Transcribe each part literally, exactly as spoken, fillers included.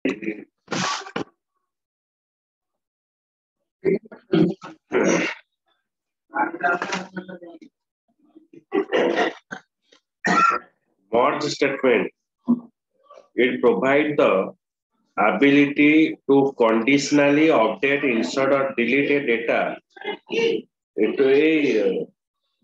Merge statement. It provides the ability to conditionally update, insert, or delete a data into a uh,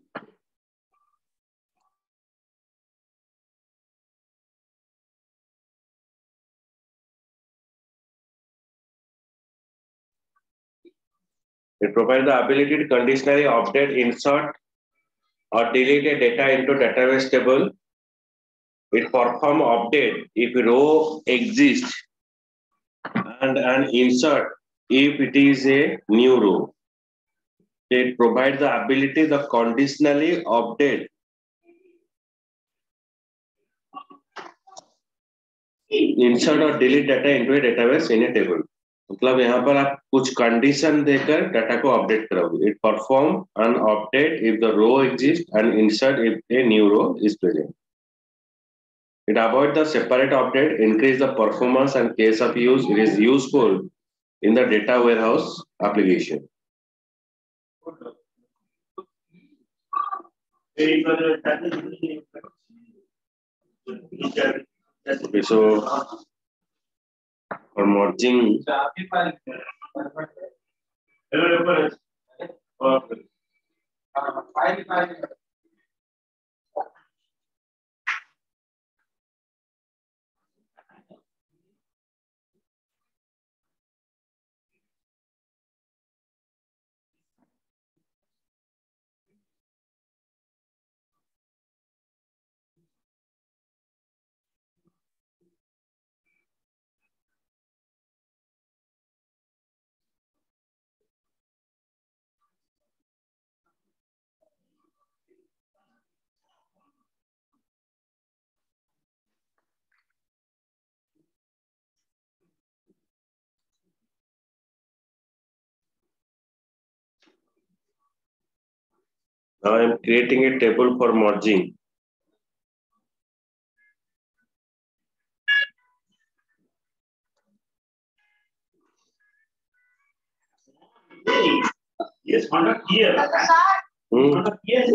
it provides the ability to conditionally update, insert, or delete a data into database table. It perform update if row exists and an insert if it is a new row. It provides the ability to conditionally update, insert or delete data into a database in a table. मतलब यहाँ पर आप कुछ condition देकर data को update करोगे. It perform an update if the row exists and insert if a new row is present. It avoids the separate update, increase the performance and case of use. It is useful in the data warehouse application. Okay, so for merging, now I am creating a table for merging. Yes, conduct here. Hmm. Yes.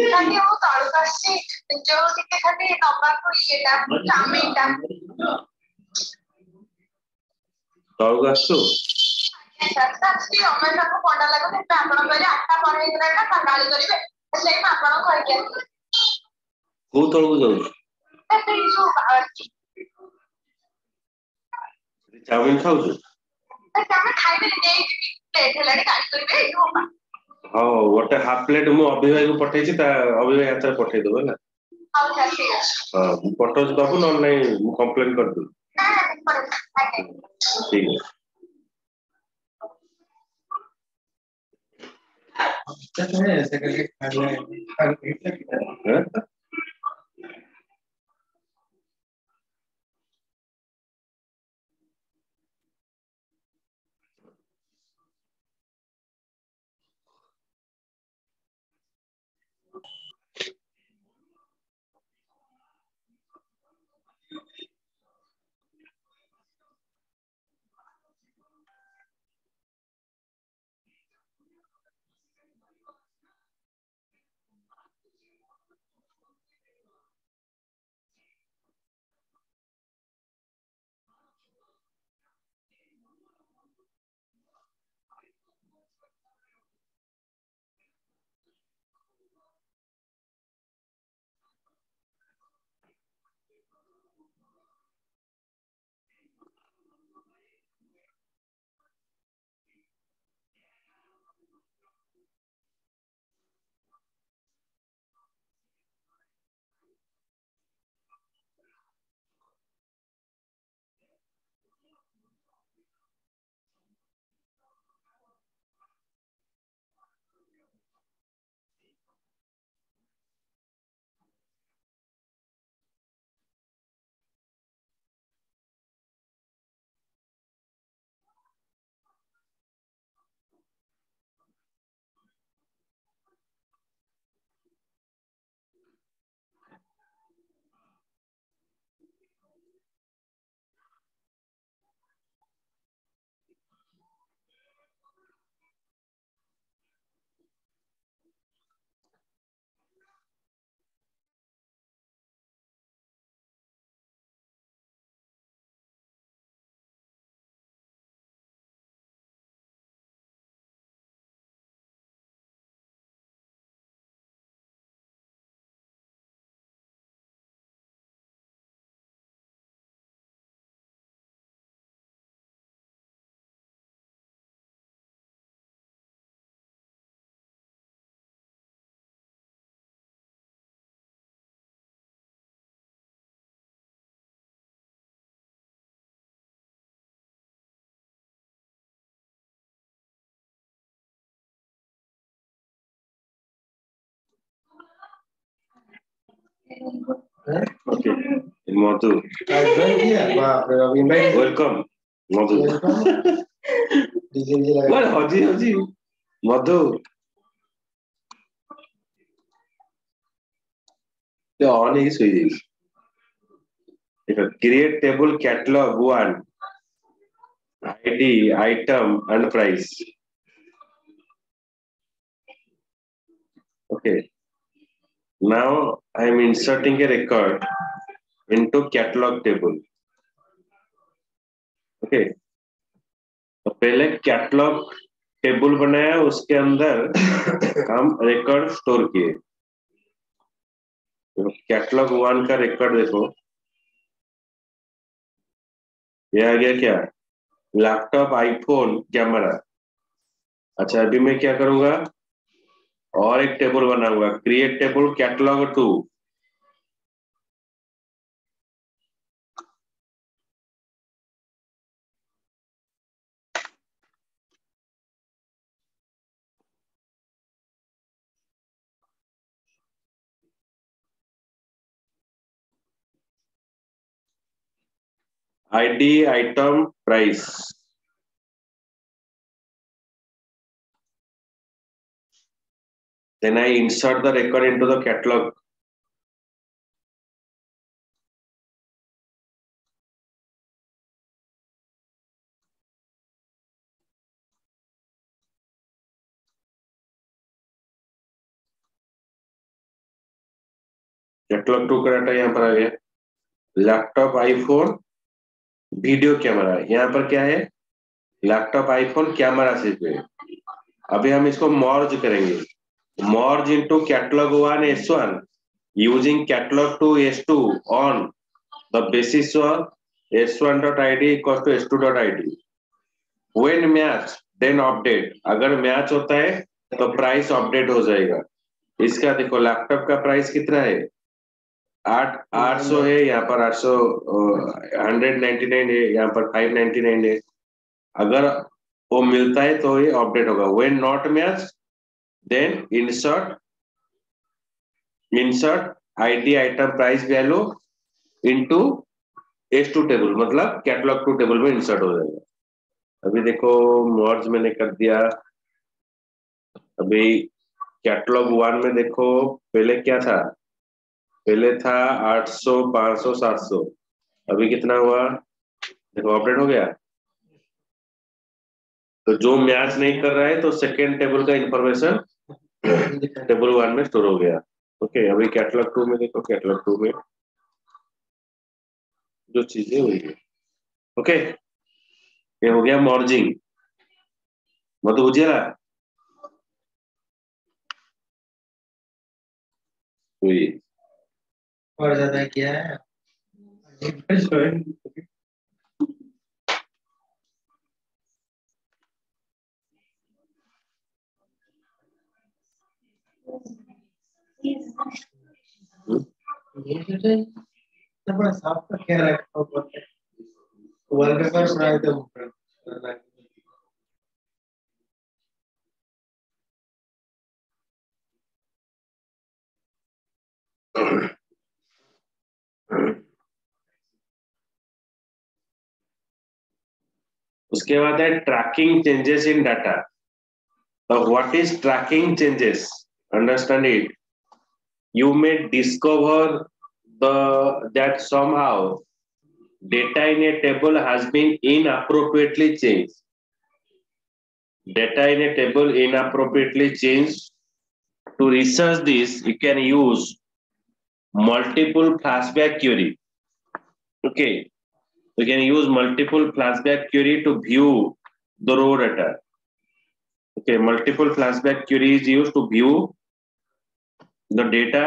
ତଳକୁ ଆସୁ କୋଉ ତଳକୁ ଯାଉଛୁ chowmein ଖାଉଛୁ ହଉ ଗୋଟେ half plate ମୁଁ ଅଭିଭାଇକୁ ପଠେଇଛି ତା ଅଭିଭାଇ ହାତରେ ପଠେଇଦେବୁ ହେଲା ହଁ ମୁଁ ପଠଉଛି ଦବୁ ନହେଲେ ନାଇଁ ମୁଁ କମ୍ପ୍ଲେନ କରିଦେବି ଠିକ ଅଛି Okay, Madhu. Welcome, Madhu. What Haji Haji? Madhu. The on is with create table catalog one, I D, item, and price. Okay. Now I am inserting a record into catalog table. Okay. तो पहले catalogue table बनाया, उसके अंदर हम record store किए। तो catalogue one का record देखो, ये आ गया क्या? Laptop, iPhone, camera. अच्छा, अभी मैं क्या करूंगा, और एक टेबल बनाऊंगा, create table catalog two. I D, item, price. Then I insert the record into the catalog. Catalog two का डाटा यहाँ पर आ गया। Laptop, iPhone, video camera. यहाँ पर क्या है? लैपटॉप, आईफोन, कैमरा से पे। अभी हम इसको मर्ज करेंगे। Merge into catalog one s one using catalog two s two on the basis of s one dot I D equal to s two dot I D. When match then update. अगर match होता है तो price update हो जाएगा। इसका देखो, laptop का price कितना है? आठ आठ सौ है, यहाँ पर आठ सौ हंड्रेड नाइन्टी नाइन है, यहाँ पर फाइव नाइन्टी नाइन है। अगर वो मिलता है तो ये अपडेट होगा। When not match then insert insert ID, item, price, value into s two table, मतलब कैटलॉग टू टेबल में इंसर्ट हो जाएगा। अभी देखो, मर्ज मैंने कर दिया। अभी कैटलॉग वन में देखो, पहले क्या था? पहले था आठ सौ, पाँच सौ, सात सौ। अभी कितना हुआ देखो, अपडेट हो गया। तो जो मैच नहीं कर रहा है तो सेकेंड टेबल का इंफॉर्मेशन टेबल वन में स्टोर हो गया। ओके, अभी कैटलॉग टू में देखो, कैटलॉग टू में जो चीजें हुई है। ओके, ये हो गया मर्जिंग। मतलब बुझिएगा हुई। और ज्यादा क्या है? ये जो है बड़ा साफ का क्या रखा हुआ है? वॉलपेपर बनाए थे ऊपर। उसके बाद है ट्रैकिंग चेंजेस इन डाटा। तो what is tracking changes? Understand it. You may discover the that somehow data in a table has been inappropriately changed. Data in a table inappropriately changed. To research this, you can use multiple flashback query. Okay, you can use multiple flashback query to view the raw data. Okay, multiple flashback query is used to view the data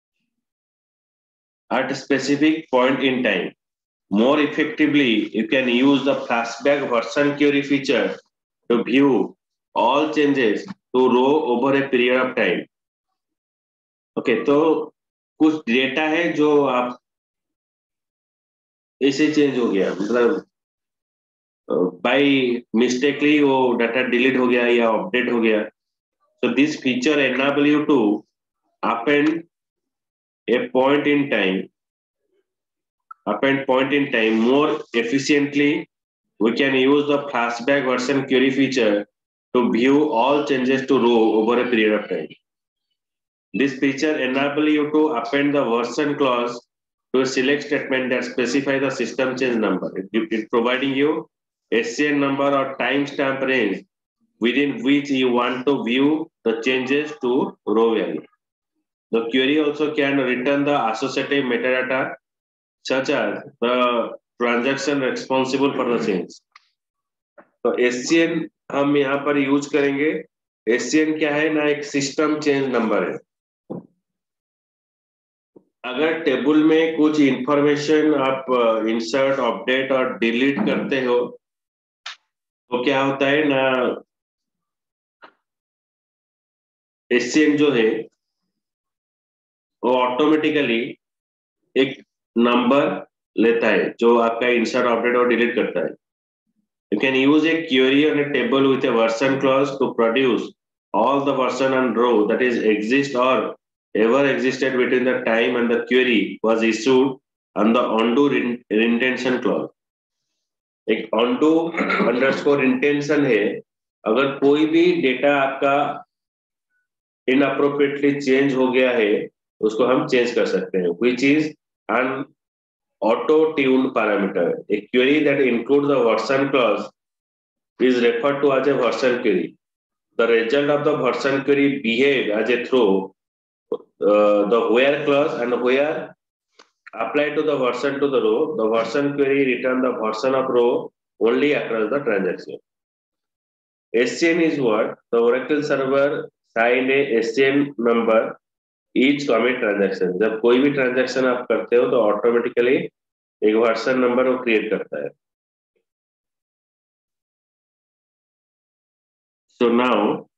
at a specific point in time. More effectively, you can use the flashback version query feature to view all changes to row over a period of time. Okay, तो कुछ data है जो आप ऐसे change हो गया, मतलब by mistakely वो डाटा डिलीट हो गया या अपडेट हो गया। So this feature enable you to append a point in time, append point in time more efficiently, we can use the flashback version query feature to view all changes to row over a period of time. This feature enables you to append the version clause to a select statement that specifies the system change number. It, it providing you S C N number or timestamp range within which you want to view the changes to row value. The query also can return the associative metadata such as the transaction responsible for the change. तो S C N हम यहाँ पर use करेंगे. S C N क्या है ना, एक system change number है. अगर टेबल में कुछ इंफॉर्मेशन आप इंसर्ट, अपडेट और डिलीट करते हो तो क्या होता है ना, S C N जो है वो ऑटोमेटिकली एक नंबर लेता है जो आपका इंसर्ट, अपडेट और डिलीट करता है. You can use a query on a table with a version clause to produce all the version and row that is exist or ever existed between the time and the query was issued and the undo intention clause. एक undo underscore intention है, अगर कोई भी data आपका inappropriately change हो गया है उसको हम change कर सकते हैं, which is an auto-tuned parameter. A query that includes the version clause is referred to as a version query. The result of the version query behave as a throw. Uh, the where clause and where applied to the version to the row. The version query return the version of row only across the transaction. S C N is what? The Oracle server signed a S C N number each commit transaction. जब कोई भी transaction आप करते हो तो automatically एक version number वो create करता है. So now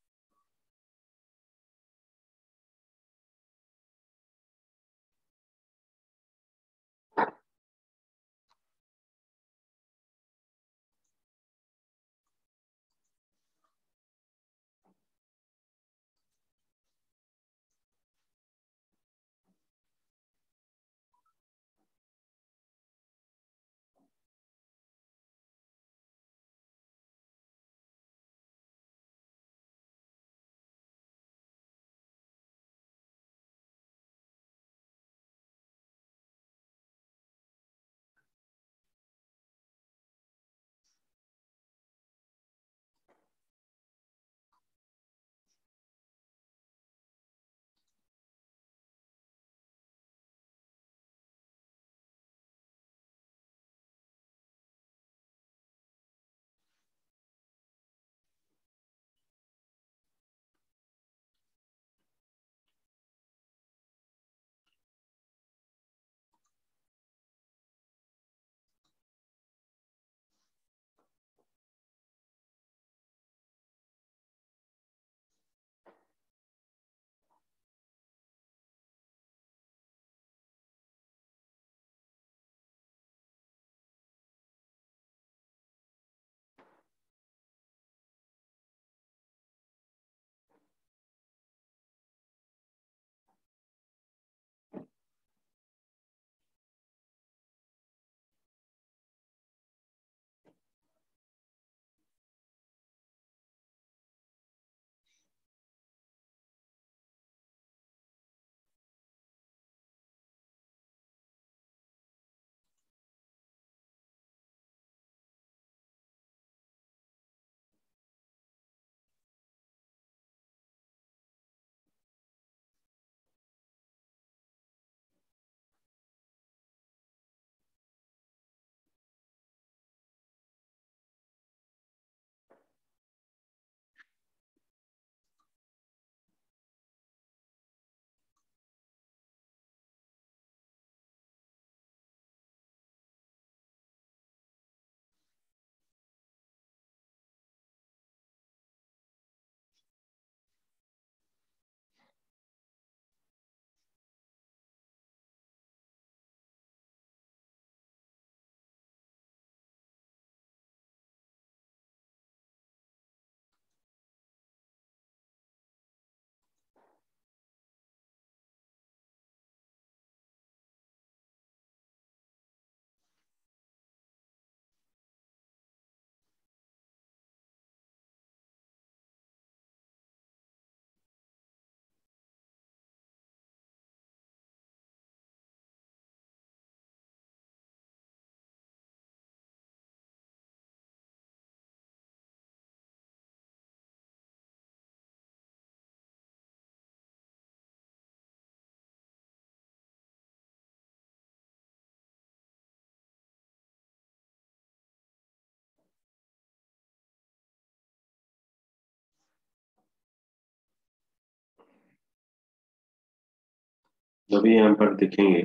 अभी यहाँ पर देखेंगे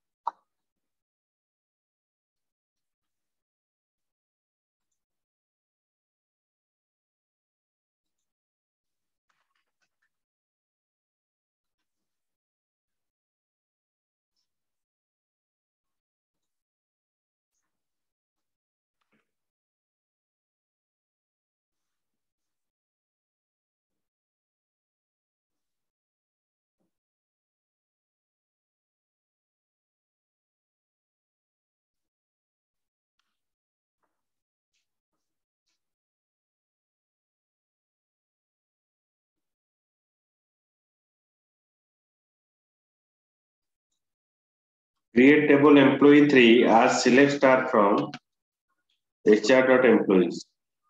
create table employee three as select star from hr.employees.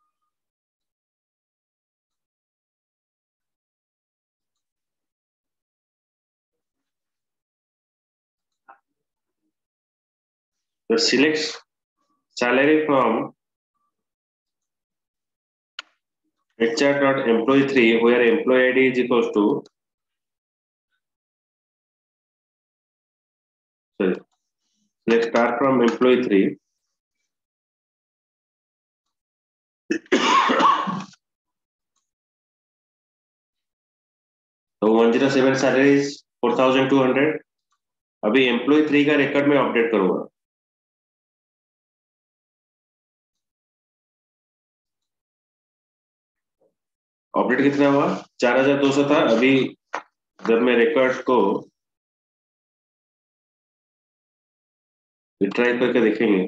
So select salary from hr.employee three where employee I D is equals to sorry let's start from employee three. तो one oh seven salary is four thousand two hundred. अभी employee three का record में update करूंगा. Update कितना हुआ? चार हजार दो सौ था. अभी जब मैं रिकॉर्ड को रिट्राई करके देखेंगे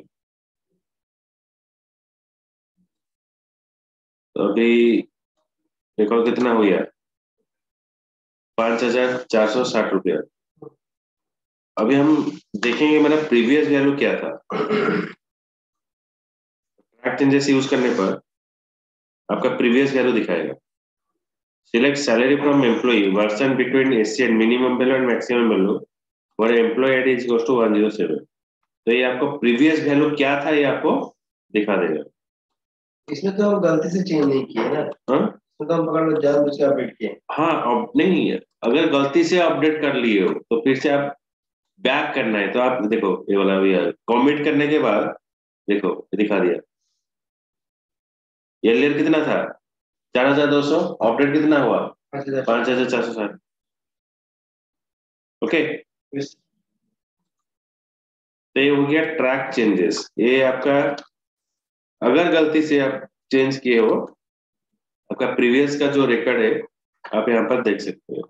तो अभी रिकॉर्ड कितना हो गया? पांच हजार चार सौ साठ रुपया. अभी हम देखेंगे मेरा प्रीवियस वैल्यू क्या था. ट्रैक चेंजेस यूज करने पर आपका प्रीवियस वैल्यू दिखाएगा. Select salary from employee version between SC and minimum value and maximum value for employee ID is equal to one oh seven. तो ये आपको प्रीवियस वैल्यू क्या था ये आपको दिखा देगा. इसमें तो हम गलती से चेंज नहीं किए ना. हाँ इसमें तो हम पकड़ लो जानबूझ के अपडेट किए. हाँ अब नहीं है. अगर गलती से अपडेट कर लिए हो तो फिर से आप बैक करना है. तो आप देखो ये वाला भी है. कमिट करने के बाद देखो ये दिखा दिया. ये लेयर कितना था? चार हजार दो सौ. अपडेट कितना हुआ? पांच हजार चार सौ साठ. ओके तो ये हो गया ट्रैक चेंजेस. ये आपका अगर गलती से आप चेंज किए हो आपका प्रीवियस का जो रिकॉर्ड है आप यहाँ पर देख सकते हो.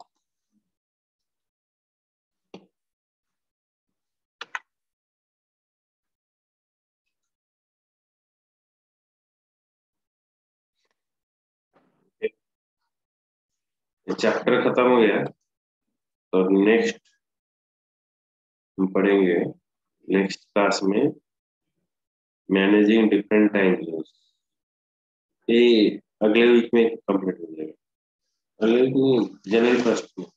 चैप्टर खत्म हो गया. तो नेक्स्ट हम पढ़ेंगे नेक्स्ट क्लास में मैनेजिंग डिफरेंट टाइम जोन्स. ये अगले वीक में कंप्लीट हो जाएगा. अगले वीक में जनवरी फर्स्ट में.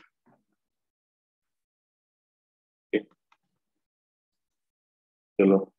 चलो